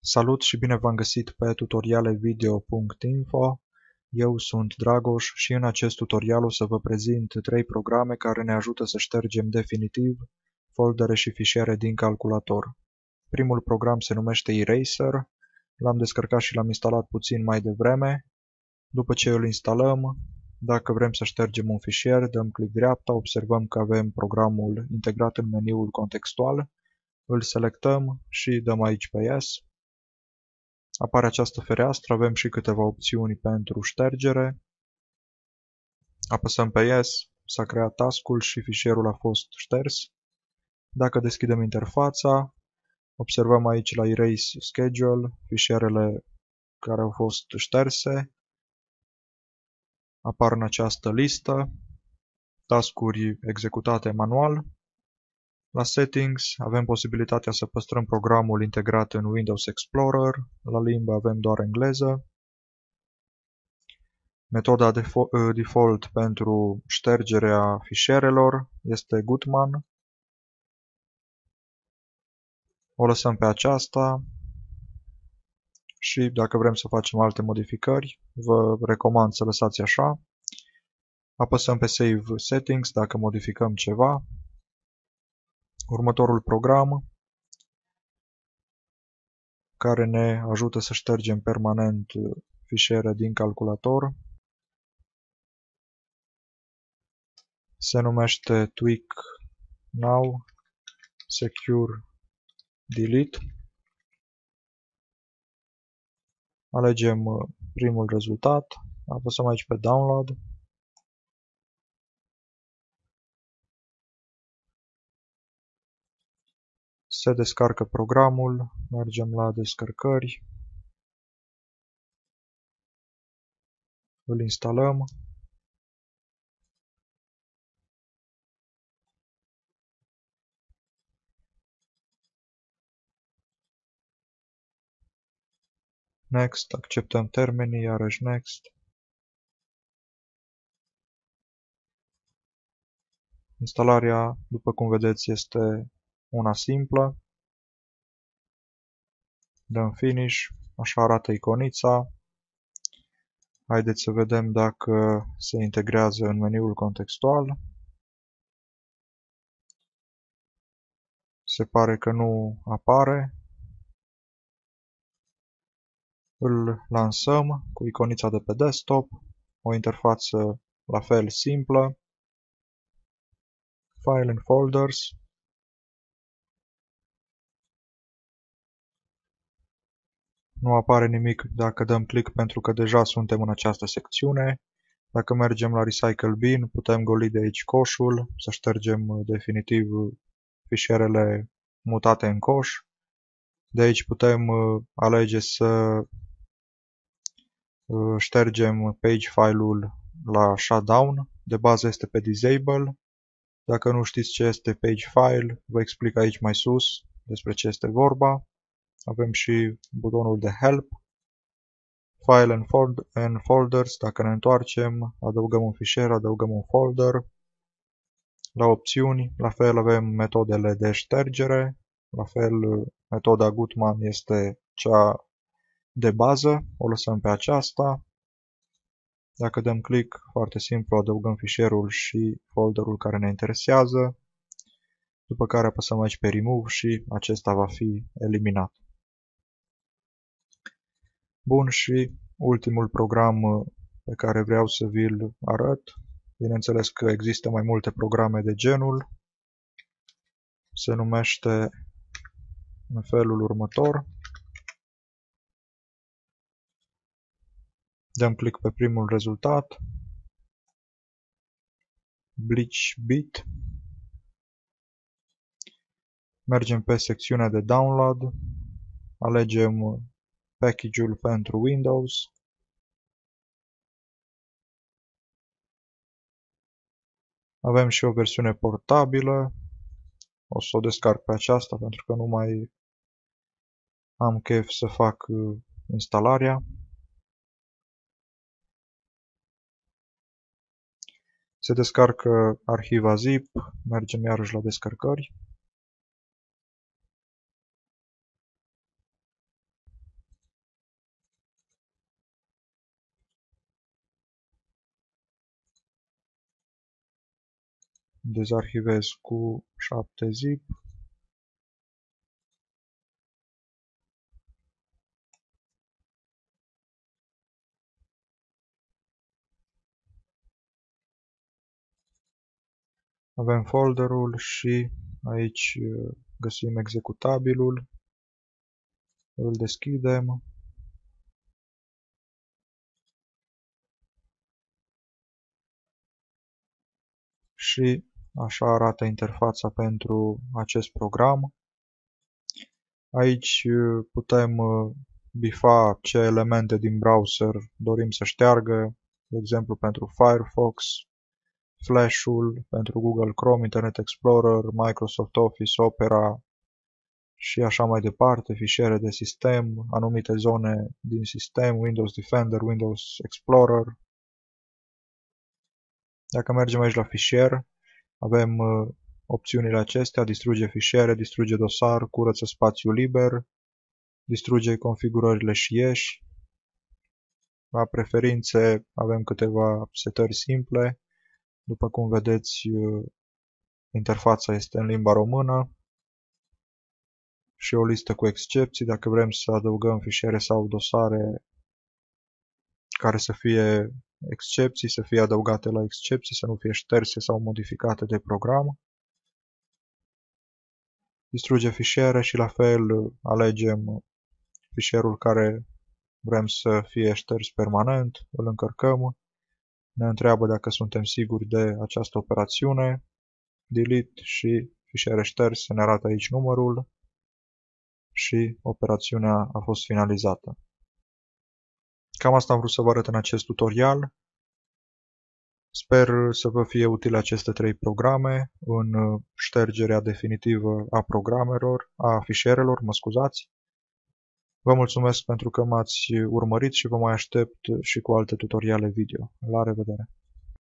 Salut și bine v-am găsit pe tutorialevideo.info. Eu sunt Dragoș și în acest tutorial o să vă prezint 3 programe care ne ajută să ștergem definitiv foldere și fișiere din calculator. Primul program se numește Eraser, l-am descărcat și l-am instalat puțin mai devreme. După ce îl instalăm, dacă vrem să ștergem un fișier, dăm click dreapta, observăm că avem programul integrat în meniul contextual, îl selectăm și dăm aici pe Yes. Apare această fereastră, avem și câteva opțiuni pentru ștergere. Apăsăm pe Yes, s-a creat task-ul și fișierul a fost șters. Dacă deschidem interfața, observăm aici la Erase Schedule fișierele care au fost șterse. Apar în această listă task-uri executate manual. La Settings avem posibilitatea să păstrăm programul integrat în Windows Explorer. La limbă avem doar engleză. Metoda default pentru ștergerea fișierelor este Gutman. O lăsăm pe aceasta și dacă vrem să facem alte modificări, vă recomand să lăsați așa. Apăsăm pe Save Settings dacă modificăm ceva. Următorul program care ne ajută să ștergem permanent fișiere din calculator se numește Tweak Now Secure Delete. Alegem primul rezultat, apăsăm aici pe Download. Se descarcă programul, mergem la descărcări, îl instalăm. Next, acceptăm termenii, iarăși Next. Instalarea, după cum vedeți, este una simplă. Dăm Finish, așa arată iconița. Haideți să vedem dacă se integrează în meniul contextual. Se pare că nu apare. Îl lansăm cu iconița de pe desktop, o interfață la fel simplă. File and Folders. Nu apare nimic dacă dăm click pentru că deja suntem în această secțiune. Dacă mergem la Recycle Bin, putem goli de aici coșul, să ștergem definitiv fișierele mutate în coș. De aici putem alege să ștergem page file-ul la Shutdown. De bază este pe Disable. Dacă nu știți ce este page file, vă explic aici mai sus despre ce este vorba. Avem și butonul de Help. File and Folders, dacă ne întoarcem, adăugăm un fișier, adăugăm un folder. La opțiuni, la fel avem metodele de ștergere, la fel metoda Gutman este cea de bază, o lăsăm pe aceasta. Dacă dăm click, foarte simplu, adăugăm fișierul și folderul care ne interesează, după care apăsăm aici pe Remove și acesta va fi eliminat. Bun, și ultimul program pe care vreau să vi-l arăt. Bineînțeles că există mai multe programe de genul. Se numește în felul următor. Dăm click pe primul rezultat. BleachBit. Mergem pe secțiunea de Download. Alegem package-ul pentru Windows. Avem și o versiune portabilă. O să o descarc pe aceasta pentru că nu mai am chef să fac instalarea. Se descarcă arhiva zip. Mergem iarăși la descărcări. dezarhivez cu 7-zip. Avem folderul și aici găsim executabilul. Îl deschidem. Și așa arată interfața pentru acest program. Aici putem bifa ce elemente din browser dorim să șteargă, de exemplu pentru Firefox, Flash-ul, pentru Google Chrome, Internet Explorer, Microsoft Office, Opera și așa mai departe, fișiere de sistem, anumite zone din sistem, Windows Defender, Windows Explorer. Dacă mergem aici la fișier, avem opțiunile acestea: distruge fișiere, distruge dosar, curăță spațiu liber, distruge configurările și ieși. La preferințe avem câteva setări simple. După cum vedeți, interfața este în limba română și o listă cu excepții. Dacă vrem să adăugăm fișiere sau dosare care să fie excepții, să fie adăugate la excepții, să nu fie șterse sau modificate de program. Distruge fișiere și la fel alegem fișierul care vrem să fie șters permanent, îl încărcăm, ne întreabă dacă suntem siguri de această operațiune, delete și fișiere șterse, ne arată aici numărul și operațiunea a fost finalizată. Cam asta am vrut să vă arăt în acest tutorial. Sper să vă fie utile aceste 3 programe în ștergerea definitivă a programelor, a fișierelor, mă scuzați. Vă mulțumesc pentru că m-ați urmărit și vă mai aștept și cu alte tutoriale video. La revedere!